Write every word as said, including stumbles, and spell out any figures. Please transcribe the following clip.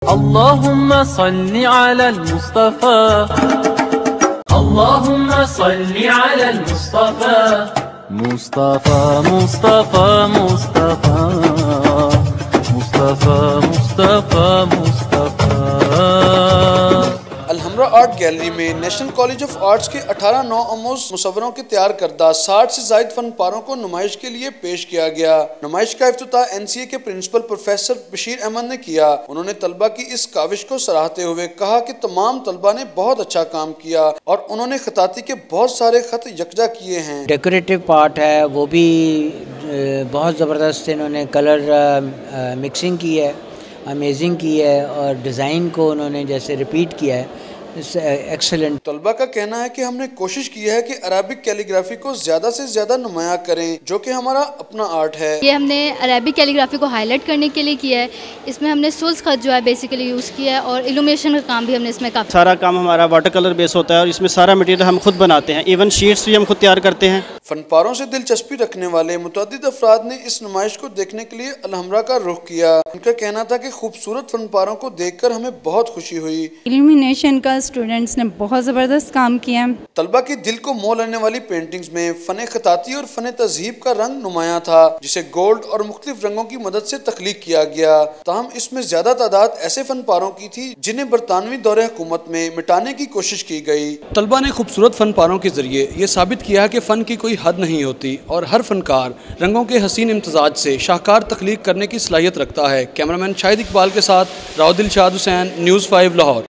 اللهم صل على المصطفى اللهم صل على المصطفى مصطفى مصطفى مصطفى مصطفى مصطفى مصطفى الحمرا آرٹ گیلری میں نیشنل کالج آف آرٹس کے اٹھارہ نو آموز مصوروں کے تیار کردہ ساٹھ سے زائد فن پاروں کو نمائش کے لیے پیش کیا گیا۔ نمائش کا افتتاح این سی اے کے پرنسپل پروفیسر بشیر احمد نے کیا۔ انہوں نے طلبہ کی اس کاوش کو سراہتے ہوئے کہا کہ تمام طلبہ نے بہت اچھا کام کیا اور انہوں نے خطاطی کے بہت سارے خط یکجا کیے ہیں۔ ڈیکوریٹو پارٹ ہے وہ بھی بہت زبردست، انہوں نے کلر مکسنگ کی ہے، امیزنگ کی ہے، اور ڈیزائن کو انہوں نے جیسے ریپیٹ کیا ہے، ایکسلنٹ۔ طلبہ کا کہنا ہے کہ ہم نے کوشش کی ہے کہ عربک کیلی گرافی کو زیادہ سے زیادہ نمایاں کریں، جو کہ ہمارا اپنا آرٹ ہے۔ یہ ہم نے عربک کیلی گرافی کو ہائی لائٹ کرنے کے لیے کیا ہے۔ اس میں ہم نے سولز خط جو ہے بیسیکلی یوز کیا ہے، اور ایلومینیشن کا کام بھی ہم نے اس میں کافی۔ سارا کام ہمارا واٹر کلر بیس ہوتا ہے، اور اس میں سارا مٹیریل ہم خود بناتے ہیں، ایون شیٹس بھی ہم خود تیار کرتے ہیں۔ فن پاروں سے دلچسپی رکھنے والے متعدد افراد نے اس نمائش کو دیکھنے کے لیے الحمرا کا رخ کیا۔ ان کا کہنا تھا کہ خوبصورت فن پاروں کو دیکھ کر ہمیں بہت خوشی ہوئی۔ ایلومینیشن کا اسٹوڈنٹس نے بہت زبردست کام کیا۔ طلبہ کی دل کو مو لینے والی پینٹنگز میں فن خطاطی اور فن تہذیب کا رنگ نمایاں تھا، جسے گولڈ اور مختلف رنگوں کی مدد سے تخلیق کیا گیا۔ تاہم اس میں زیادہ تعداد ایسے فن پاروں کی تھی جنہیں برطانوی دور حکومت میں مٹانے کی کوشش کی گئی۔ طلبہ نے خوبصورت فن پاروں کے ذریعے یہ ثابت کیا کہ فن کی کوئی حد نہیں ہوتی اور ہر فنکار رنگوں کے حسین امتزاج سے شاہکار تخلیق کرنے کی صلاحیت رکھتا ہے۔ کیمرامین شاہد اقبال کے ساتھ راؤ دلشاد حسین، نیوز فائیو لاہور۔